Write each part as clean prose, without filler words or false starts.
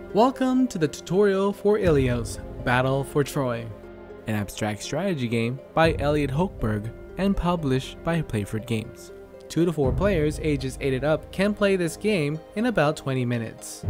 Welcome to the tutorial for Ilios, Battle for Troy, an abstract strategy game by Elliot Hochberg and published by Playford Games. 2 to 4 players ages 8 and up can play this game in about 20 minutes.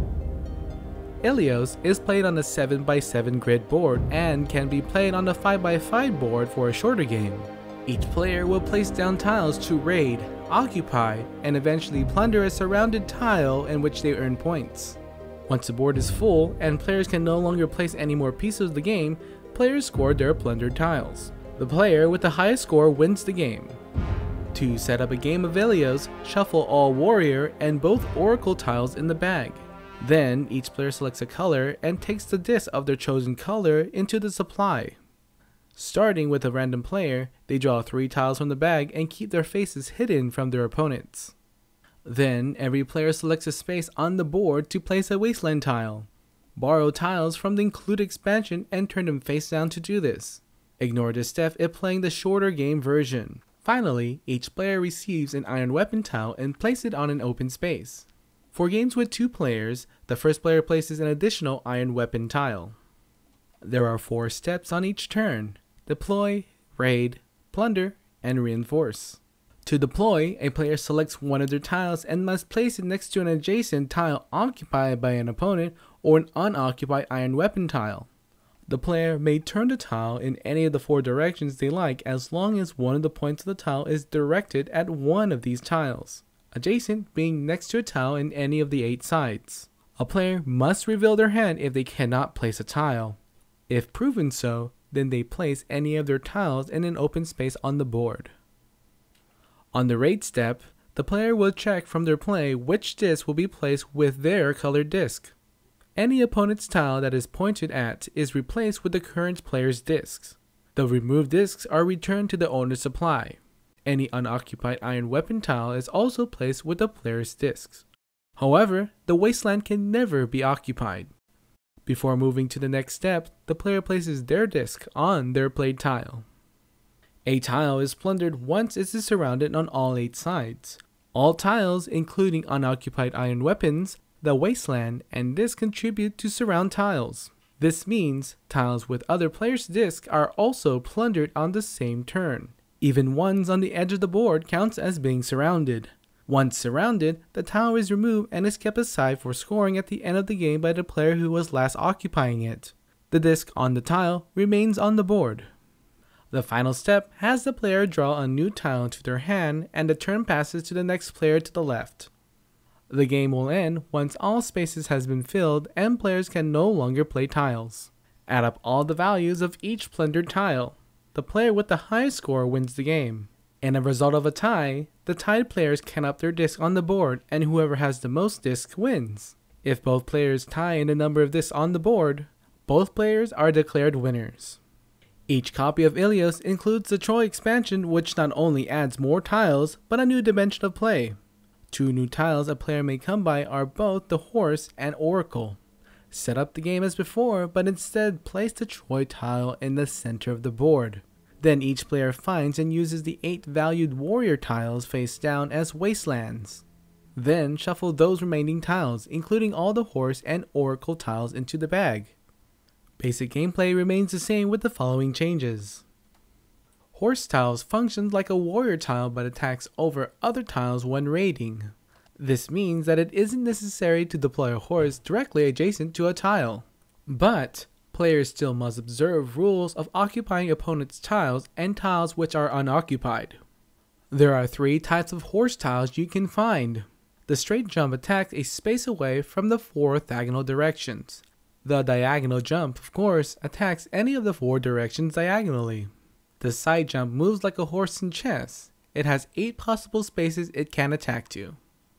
Ilios is played on a 7x7 grid board and can be played on a 5x5 board for a shorter game. Each player will place down tiles to raid, occupy, and eventually plunder a surrounded tile in which they earn points. Once the board is full and players can no longer place any more pieces of the game, players score their plundered tiles. The player with the highest score wins the game. To set up a game of Ilios, shuffle all warrior and both oracle tiles in the bag. Then each player selects a color and takes the disc of their chosen color into the supply. Starting with a random player, they draw 3 tiles from the bag and keep their faces hidden from their opponents. Then, every player selects a space on the board to place a wasteland tile. Borrow tiles from the included expansion and turn them face down to do this. Ignore this step if playing the shorter game version. Finally, each player receives an iron weapon tile and places it on an open space. For games with 2 players, the first player places an additional iron weapon tile. There are 4 steps on each turn: deploy, raid, plunder, and reinforce. To deploy, a player selects one of their tiles and must place it next to an adjacent tile occupied by an opponent or an unoccupied iron weapon tile. The player may turn the tile in any of the 4 directions they like as long as one of the points of the tile is directed at one of these tiles, adjacent being next to a tile in any of the 8 sides. A player must reveal their hand if they cannot place a tile. If proven so, then they place any of their tiles in an open space on the board. On the raid step, the player will check from their play which disc will be placed with their colored disc. Any opponent's tile that is pointed at is replaced with the current player's discs. The removed discs are returned to the owner's supply. Any unoccupied iron weapon tile is also placed with the player's discs. However, the wasteland can never be occupied. Before moving to the next step, the player places their disc on their played tile. A tile is plundered once it is surrounded on all 8 sides. All tiles, including unoccupied iron weapons, the wasteland, and disc contribute to surround tiles. This means tiles with other players' discs are also plundered on the same turn. Even ones on the edge of the board counts as being surrounded. Once surrounded, the tile is removed and is kept aside for scoring at the end of the game by the player who was last occupying it. The disc on the tile remains on the board. The final step has the player draw a new tile into their hand and the turn passes to the next player to the left. The game will end once all spaces has been filled and players can no longer play tiles. Add up all the values of each plundered tile. The player with the highest score wins the game. In a result of a tie, the tied players count up their discs on the board and whoever has the most discs wins. If both players tie in the number of discs on the board, both players are declared winners. Each copy of Ilios includes the Troy expansion, which not only adds more tiles, but a new dimension of play. 2 new tiles a player may come by are both the horse and oracle. Set up the game as before, but instead place the Troy tile in the center of the board. Then each player finds and uses the 8 valued warrior tiles face down as wastelands. Then shuffle those remaining tiles, including all the horse and oracle tiles, into the bag. Basic gameplay remains the same with the following changes. Horse tiles functions like a warrior tile but attacks over other tiles when raiding. This means that it isn't necessary to deploy a horse directly adjacent to a tile. But players still must observe rules of occupying opponents' tiles and tiles which are unoccupied. There are 3 types of horse tiles you can find. The straight jump attacks a space away from the 4 orthogonal directions. The diagonal jump, of course, attacks any of the 4 directions diagonally. The side jump moves like a horse in chess. It has 8 possible spaces it can attack to.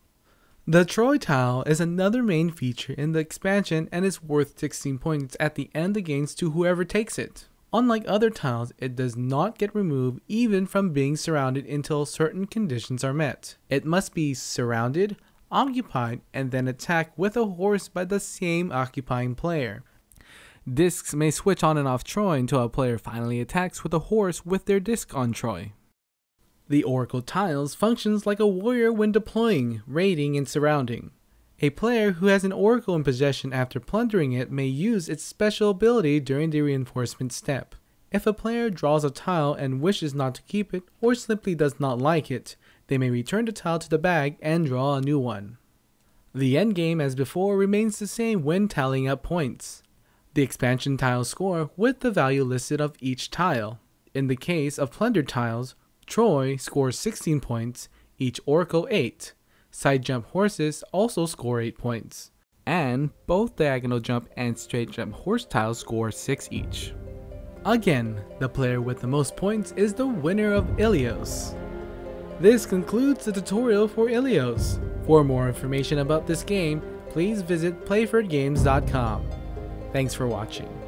The Troy tile is another main feature in the expansion and is worth 16 points at the end of the games to whoever takes it. Unlike other tiles, it does not get removed even from being surrounded until certain conditions are met. It must be surrounded, occupied, and then attacked with a horse by the same occupying player. Discs may switch on and off Troy until a player finally attacks with a horse with their disc on Troy. The oracle tiles functions like a warrior when deploying, raiding, and surrounding. A player who has an oracle in possession after plundering it may use its special ability during the reinforcement step. If a player draws a tile and wishes not to keep it or simply does not like it, they may return the tile to the bag and draw a new one. The endgame as before remains the same when tallying up points. The expansion tiles score with the value listed of each tile. In the case of plundered tiles, Troy scores 16 points, each oracle 8. Side jump horses also score 8 points. And both diagonal jump and straight jump horse tiles score 6 each. Again, the player with the most points is the winner of Ilios. This concludes the tutorial for Ilios. For more information about this game, please visit playfordgames.com. Thanks for watching.